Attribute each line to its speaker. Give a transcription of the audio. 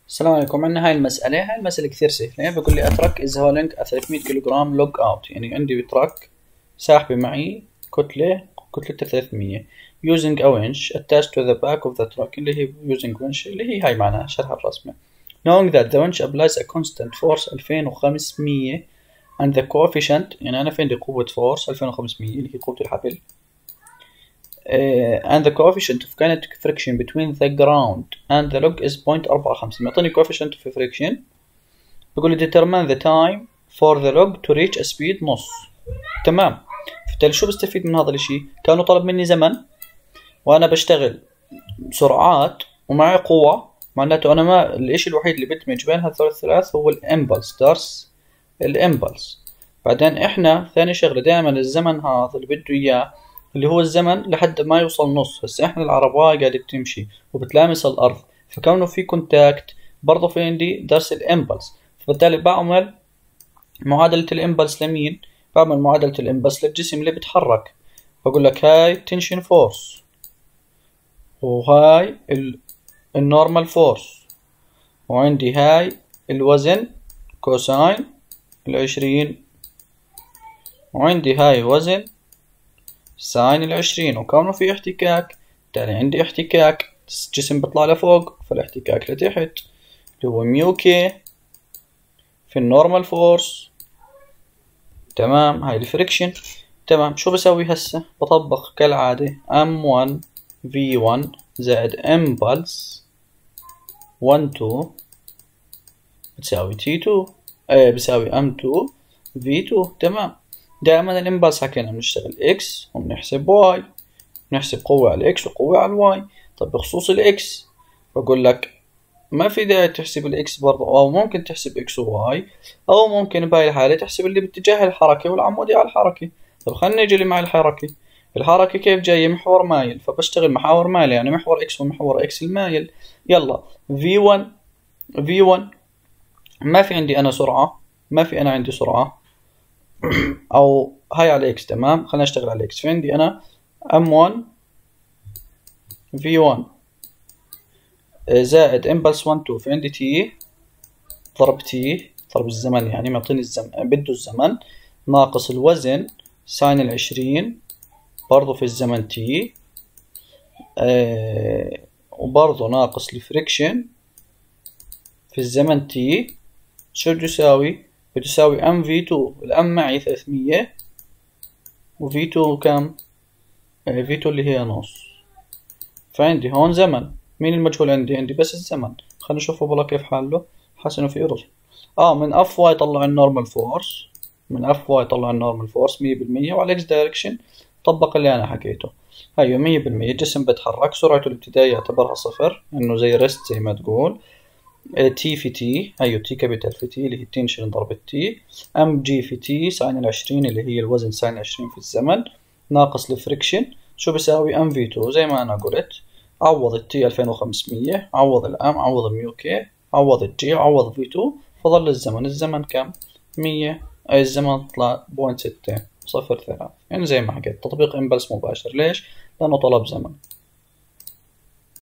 Speaker 1: السلام عليكم. عندنا هاي المسألة كثير سهلة. بقول لي أترك is hauling a 300 كيلوغرام log out، يعني عندي بترك ساحبة معي كتلتها 300 using a winch attached to the back of the truck، اللي هي using winch اللي هي هاي معناها شرح الرسمة. knowing that the winch applies a constant force 2500 and the coefficient، يعني أنا في عندي قوة force 2500 اللي هي قوة الحبل، and the coefficient of kinetic friction between the ground and the log is 0.45. معطيني coefficient of friction، بقول لي determine the time for the log to reach a speed نص. تمام. فبالتالي شو بستفيد من هذا الاشي؟ كانوا طلب مني زمن وانا بشتغل سرعات ومعي قوة، معناته انا ما الاشي الوحيد اللي بدمج بين هذول الثلاث هو الامبلس، درس الامبلس. بعدين احنا ثاني شغلة دائما الزمن هذا اللي بده اياه اللي هو الزمن لحد ما يوصل نص. هسه احنا العرباية قاعدة بتمشي وبتلامس الارض، فكونه في كونتاكت برضه في عندي درس الامبلس، فبالتالي بعمل معادلة الامبلس لمين؟ بعمل معادلة الامبلس للجسم اللي بتحرك. بقول لك هاي تنشن فورس وهاي النورمال فورس، وعندي هاي الوزن كوساين 20، وعندي هاي وزن ساين 20. وكونه في احتكاك بالتالي عندي احتكاك، الجسم بيطلع لفوق فالاحتكاك لتحت اللي هو ميو كي في النورمال فورس. تمام. هاي الفريكشن. تمام. شو بسوي هسه؟ بطبق كالعادة M1 V1 زائد امبلس 1-2 بتساوي T2 بتساوي M2 V2. تمام. دائما الامبلس حكينا بنشتغل X وبنحسب Y، بنحسب قوة على X وقوة على Y. طب بخصوص الإكس بقول لك ما في داعي تحسب الإكس برضه، أو ممكن تحسب إكس وواي، أو ممكن بهاي الحالة تحسب اللي باتجاه الحركة والعمودي على الحركة. طب خلينا نيجي مع الحركة كيف جاية؟ محور مايل، فبشتغل محاور مايل يعني محور إكس ومحور إكس المايل. يلا V1 ما في عندي أنا سرعة، ما في أنا عندي سرعة أو هاي على إكس. تمام. خلينا نشتغل على إكس. في عندي أنا M1 V1 زائد امبلس 1-2، في عندي تي ضرب الزمن، يعني معطيني الزمن بده الزمن ناقص الوزن ساين 20 برضو في الزمن تي، وبرضو ناقص الفريكشن في الزمن تي. شو بده يساوي؟ بده يساوي ام في 2. الام معي 300 وفي 2 كم؟ في 2 اللي هي نص. فعندي هون زمن. مين المجهول عندي؟ عندي بس الزمن. خلينا نشوفه بالله كيف حاله. حاسس انه في رسم. من اف واي طلع النورمال فورس، من اف واي طلع النورمال فورس 100%، وعلى اكس دايركشن طبق اللي انا حكيته. هيو 100% الجسم بتحرك، سرعته الابتدائية يعتبرها صفر، انه زي ريست زي ما تقول. تي في تي، هيو تي كابيتال في تي اللي هي التنشن ضرب التي، ام جي في تي ساين 20 اللي هي الوزن ساين 20 في الزمن ناقص الفريكشن. شو بيساوي؟ ام في 2 زي ما انا قلت. عوض التي 2500، عوض الام، عوض الميو كي، عوض الجي، عوض في 2، فظل الزمن كم؟ 100. اي الزمن طلع 0.603، يعني زي ما حكيت تطبيق امبلس مباشر. ليش؟ لانه طلب زمن.